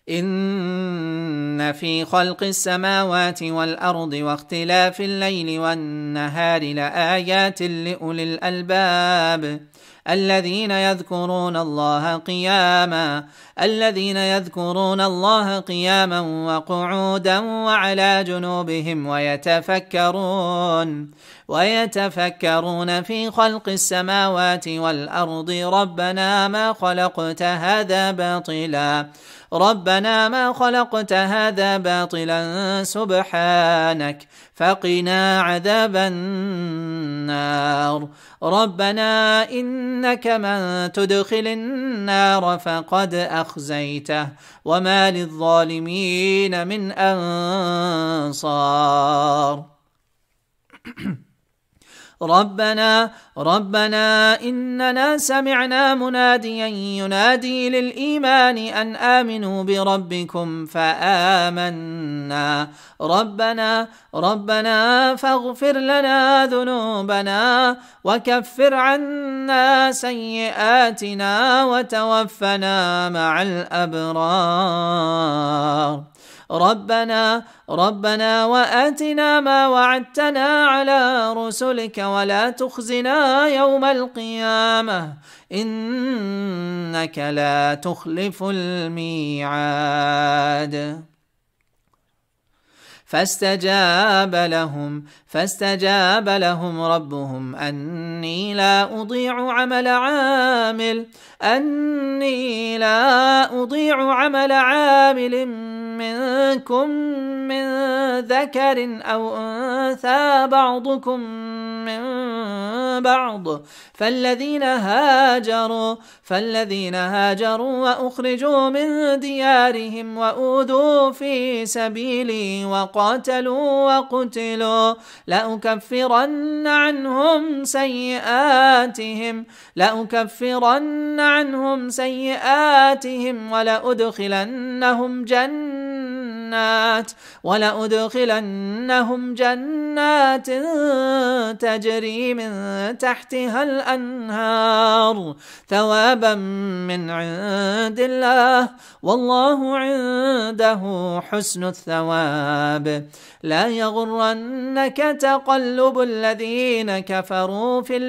إن في خلق السماوات والأرض واختلاف الليل والنهار لآيات لأولي الألباب الذين يذكرون الله قياما وقعودا وعلى جنوبهم ويتفكرون في خلق السماوات والأرض ربنا ما خلقت هذا باطلا سبحانك فقنا عذاب النار ربنا إنك من تدخل النار فقد أخزيته وما للظالمين من أنصار ربنا إننا سمعنا مناديا ينادي للإيمان أن آمنوا بربكم فآمنا ربنا فاغفر لنا ذنوبنا وكفر عنا سيئاتنا وتوفنا مع الأبرار ربنا وآتنا ما وعدتنا على رسلك ولا تخزنا يوم القيامة إنك لا تخلف الميعاد فاستجاب لهم ربهم أني لا أضيع عمل عامل منكم من ذكر أو أنثى بعضكم من بعض فالذين هاجروا وأخرجوا من ديارهم وأوذوا في سبيلي وقاتلوا وقتلوا لأكفرن عنهم سيئاتهم ولأدخلنهم جنات تجري من تحتها الأنهار ثوابا من عند الله والله عنده حسن الثواب لا يغرنك تقلب الذين كفروا في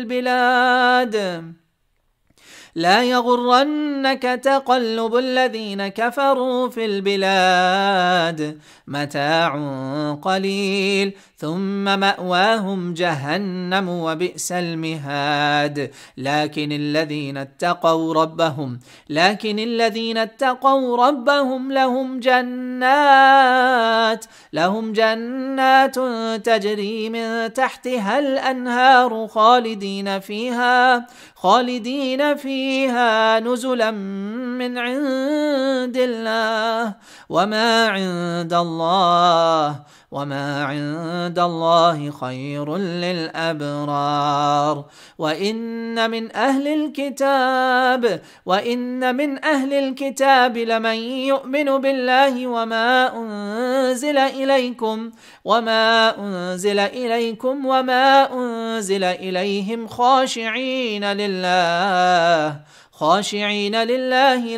البلاد متاع قليل ثم مأواهم جهنم وبئس المهاد لكن الذين اتقوا ربهم لهم جنات تجري من تحتها الأنهار خالدين فيها نزلا من عند الله وما عند الله خير للأبرار وإن من أهل الكتاب لمن يؤمن بالله وما أنزل إليكم وما أنزل إليهم خاشعين لله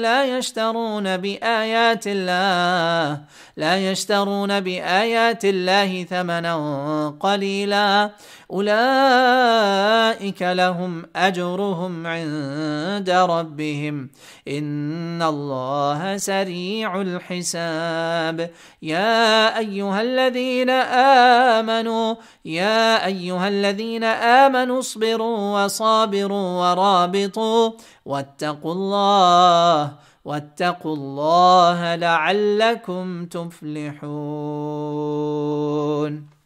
لا يشترون بآيات الله ثمنا قليلا أولئك لهم أجرهم عند ربهم إن الله سريع الحساب يا أيها الذين آمنوا اصبروا وصابروا ورابطوا واتقوا الله لعلكم تفلحون.